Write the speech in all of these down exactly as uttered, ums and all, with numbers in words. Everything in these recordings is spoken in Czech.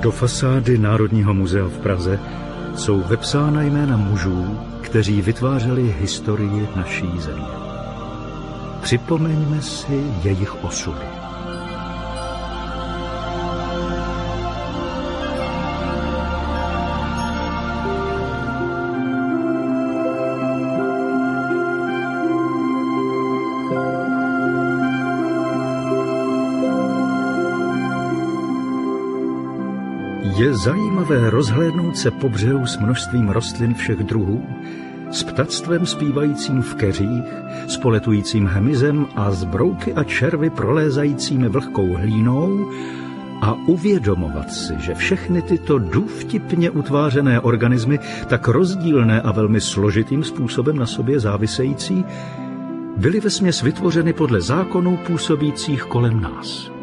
Do fasády Národního muzea v Praze jsou vepsána jména mužů, kteří vytvářeli historii naší země. Připomeňme si jejich osudy. Je zajímavé rozhlédnout se po břehu s množstvím rostlin všech druhů, s ptactvem zpívajícím v keřích, s poletujícím hmyzem a s brouky a červy prolézajícími vlhkou hlínou a uvědomovat si, že všechny tyto důvtipně utvářené organismy, tak rozdílné a velmi složitým způsobem na sobě závisející, byly vesměs vytvořeny podle zákonů působících kolem nás.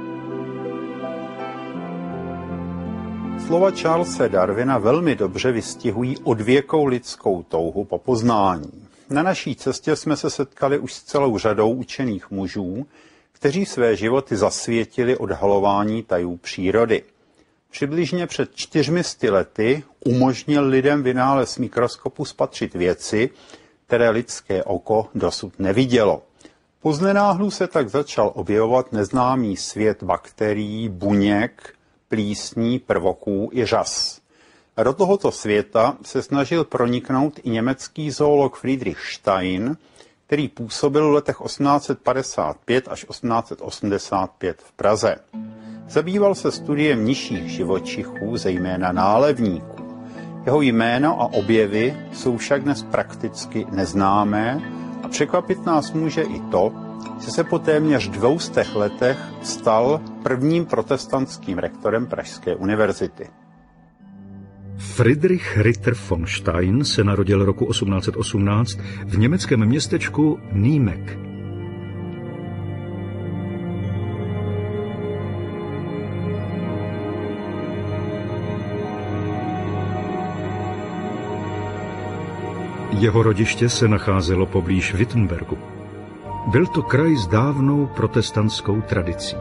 Slova Charlese Darwina velmi dobře vystihují odvěkou lidskou touhu po poznání. Na naší cestě jsme se setkali už s celou řadou učených mužů, kteří své životy zasvětili odhalování tajů přírody. Přibližně před čtyřmi sty lety umožnil lidem vynález mikroskopu spatřit věci, které lidské oko dosud nevidělo. Poznenáhlu se tak začal objevovat neznámý svět bakterií, buněk, plísní, prvoků i řas. A do tohoto světa se snažil proniknout i německý zoolog Friedrich Stein, který působil v letech osmnáct set padesát pět až osmnáct set osmdesát pět v Praze. Zabýval se studiem nižších živočichů, zejména nálevníků. Jeho jméno a objevy jsou však dnes prakticky neznámé a překvapit nás může i to, že se po téměř dvoustech letech stal prvním protestantským rektorem Pražské univerzity. Friedrich Ritter von Stein se narodil roku osmnáct set osmnáct v německém městečku Nîmes. Jeho rodiště se nacházelo poblíž Wittenbergu. Byl to kraj s dávnou protestantskou tradicí.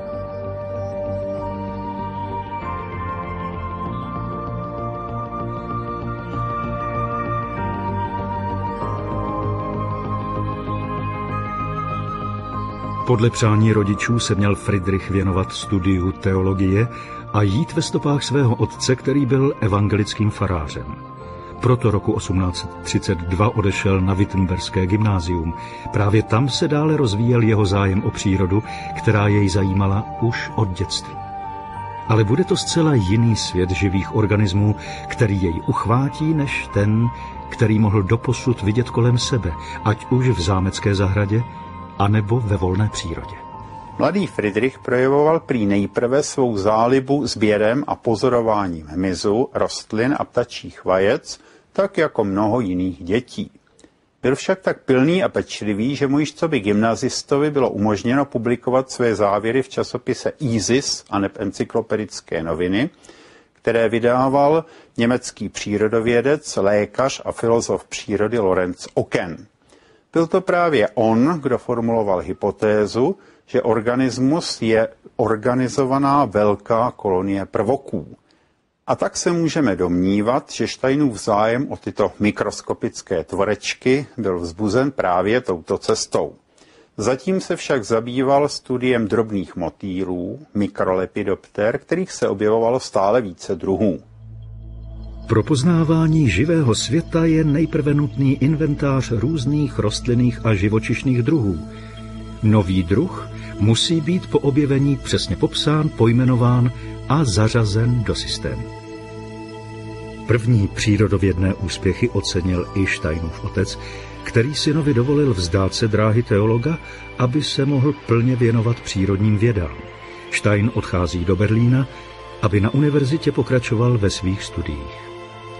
Podle přání rodičů se měl Friedrich věnovat studiu teologie a jít ve stopách svého otce, který byl evangelickým farářem. Proto roku osmnáct set třicet dva odešel na Wittenberské gymnázium. Právě tam se dále rozvíjel jeho zájem o přírodu, která jej zajímala už od dětství. Ale bude to zcela jiný svět živých organismů, který jej uchvátí, než ten, který mohl doposud vidět kolem sebe, ať už v zámecké zahradě, anebo ve volné přírodě. Mladý Friedrich projevoval prý nejprve svou zálibu sběrem a pozorováním hmyzu, rostlin a ptačích vajec, tak jako mnoho jiných dětí. Byl však tak pilný a pečlivý, že mu již coby gymnazistovi bylo umožněno publikovat své závěry v časopise Isis aneb Encyklopedické noviny, které vydával německý přírodovědec, lékař a filozof přírody Lorenz Oken. Byl to právě on, kdo formuloval hypotézu, že organismus je organizovaná velká kolonie prvoků. A tak se můžeme domnívat, že Steinův zájem o tyto mikroskopické tvorečky byl vzbuzen právě touto cestou. Zatím se však zabýval studiem drobných motýlů, mikrolepidopter, kterých se objevovalo stále více druhů. Pro poznávání živého světa je nejprve nutný inventář různých rostlinných a živočišných druhů. Nový druh musí být po objevení přesně popsán, pojmenován a zařazen do systému. První přírodovědné úspěchy ocenil i Steinův otec, který synovi dovolil vzdát se dráhy teologa, aby se mohl plně věnovat přírodním vědám. Stein odchází do Berlína, aby na univerzitě pokračoval ve svých studiích.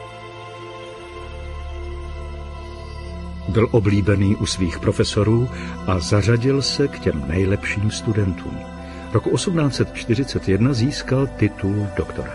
Byl oblíbený u svých profesorů a zařadil se k těm nejlepším studentům. Roku osmnáct set čtyřicet jedna získal titul doktora.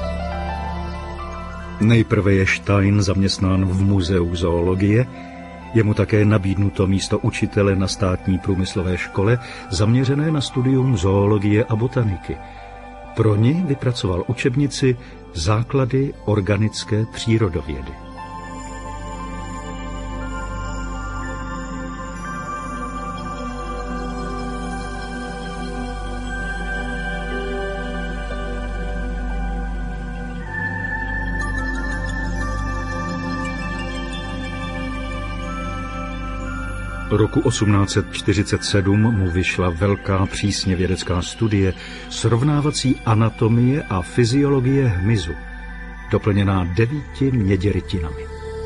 Nejprve je Stein zaměstnán v muzeu zoologie, Je mu také nabídnuto místo učitele na státní průmyslové škole zaměřené na studium zoologie a botaniky. Pro ni vypracoval učebnici Základy organické přírodovědy. Roku osmnáct set čtyřicet sedm mu vyšla velká přísně vědecká studie Srovnávací anatomie a fyziologie hmyzu, doplněná devíti měděrytinami.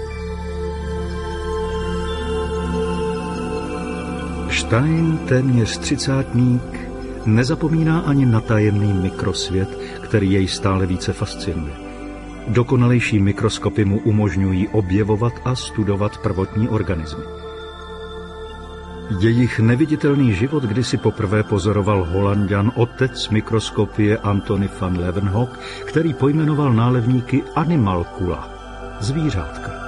Stein, téměř třicátník, nezapomíná ani na tajemný mikrosvět, který jej stále více fascinuje. Dokonalejší mikroskopy mu umožňují objevovat a studovat prvotní organismy. Jejich neviditelný život kdysi poprvé pozoroval Holanďan, otec mikroskopie Antony van Leeuwenhoek, který pojmenoval nálevníky animalcula, zvířátka.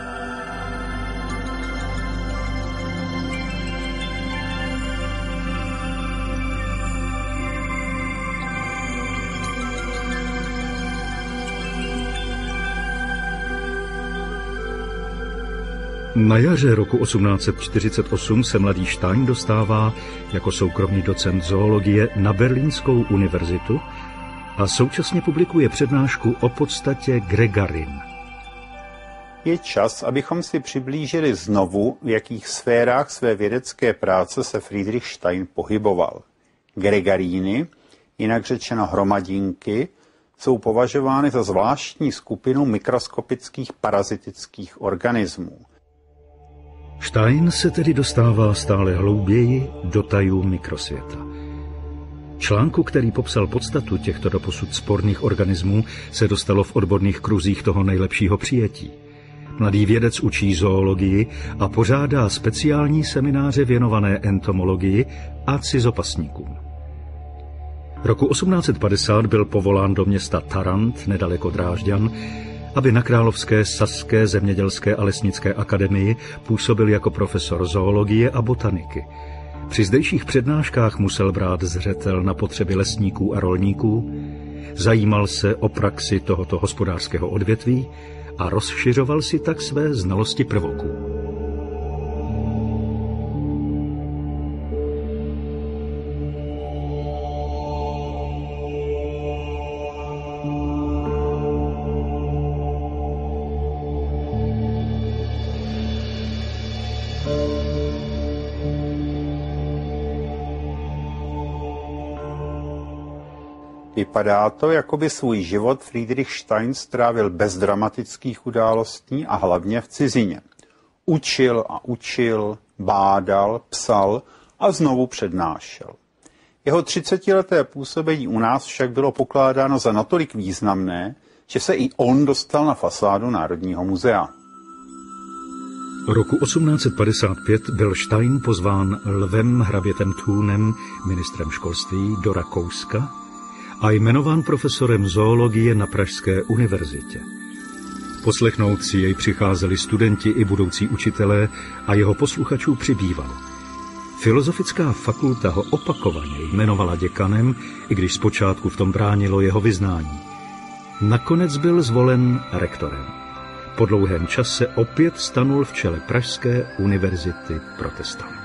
Na jaře roku osmnáct set čtyřicet osm se mladý Stein dostává jako soukromý docent zoologie na Berlínskou univerzitu a současně publikuje přednášku o podstatě gregarin. Je čas, abychom si přiblížili znovu, v jakých sférách své vědecké práce se Friedrich Stein pohyboval. Gregaríny, jinak řečeno hromadinky, jsou považovány za zvláštní skupinu mikroskopických parazitických organismů. Stein se tedy dostává stále hlouběji do tajů mikrosvěta. Článku, který popsal podstatu těchto doposud sporných organismů, se dostalo v odborných kruzích toho nejlepšího přijetí. Mladý vědec učí zoologii a pořádá speciální semináře věnované entomologii a cizopasníkům. Roku osmnáct set padesát byl povolán do města Tarant, nedaleko Drážďan, aby na Královské saské zemědělské a lesnické akademii působil jako profesor zoologie a botaniky. Při zdejších přednáškách musel brát zřetel na potřeby lesníků a rolníků, zajímal se o praxi tohoto hospodářského odvětví a rozšiřoval si tak své znalosti prvoků. Vypadá to, jako by svůj život Friedrich Stein strávil bez dramatických událostí a hlavně v cizině. Učil a učil, bádal, psal a znovu přednášel. Jeho třicetileté působení u nás však bylo pokládáno za natolik významné, že se i on dostal na fasádu Národního muzea. Roku osmnáct set padesát pět byl Stein pozván Lvem hrabětem Thúnem, ministrem školství, do Rakouska a jmenován profesorem zoologie na Pražské univerzitě. Poslechnout si jej přicházeli studenti i budoucí učitelé a jeho posluchačů přibývalo. Filozofická fakulta ho opakovaně jmenovala děkanem, i když zpočátku v tom bránilo jeho vyznání. Nakonec byl zvolen rektorem. Po dlouhém čase opět stanul v čele Pražské univerzity protestant.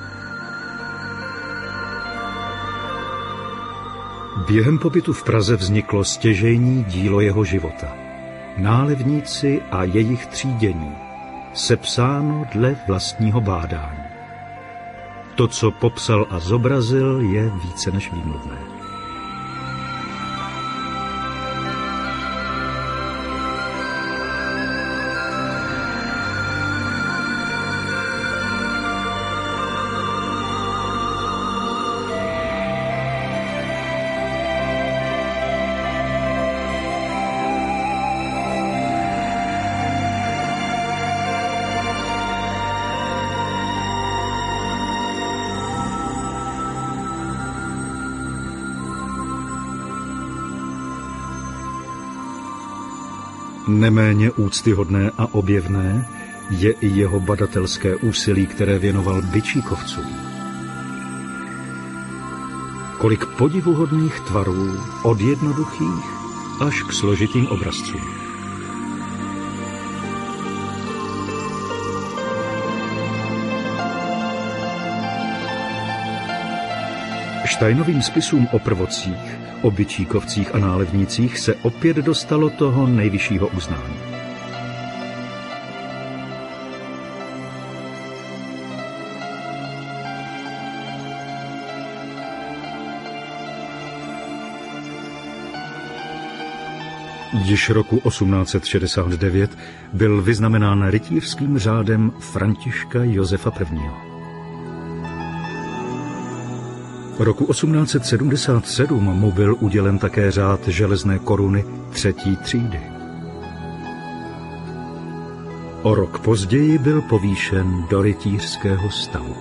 Během pobytu v Praze vzniklo stěžejní dílo jeho života. Nálevníci a jejich třídění, sepsáno dle vlastního bádání. To, co popsal a zobrazil, je více než výmluvné. Neméně úctyhodné a objevné je i jeho badatelské úsilí, které věnoval bičíkovcům. Kolik podivuhodných tvarů, od jednoduchých až k složitým obrazcům. Steinovým spisům o prvocích, o bičíkovcích a nálevnících se opět dostalo toho nejvyššího uznání. Již roku osmnáct set šedesát devět byl vyznamenán rytířským řádem Františka Josefa I. Roku osmnáct set sedmdesát sedm mu byl udělen také řád železné koruny třetí třídy. O rok později byl povýšen do rytířského stavu.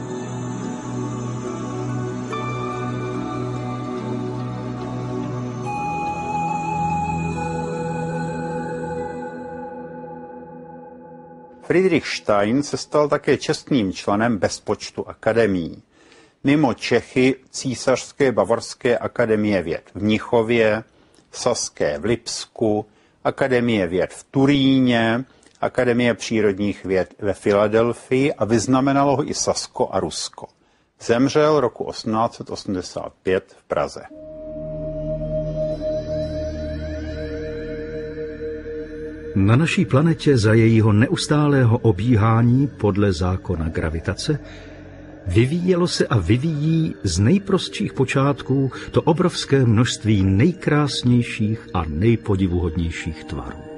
Friedrich Stein se stal také čestným členem bezpočtu akademií. Mimo Čechy Císařské bavorské akademie věd v Mnichově, Saské v Lipsku, Akademie věd v Turíně, Akademie přírodních věd ve Filadelfii a vyznamenalo ho i Sasko a Rusko. Zemřel roku osmnáct set osmdesát pět v Praze. Na naší planetě za jejího neustálého obíhání podle zákona gravitace vyvíjelo se a vyvíjí z nejprostších počátků to obrovské množství nejkrásnějších a nejpodivuhodnějších tvarů.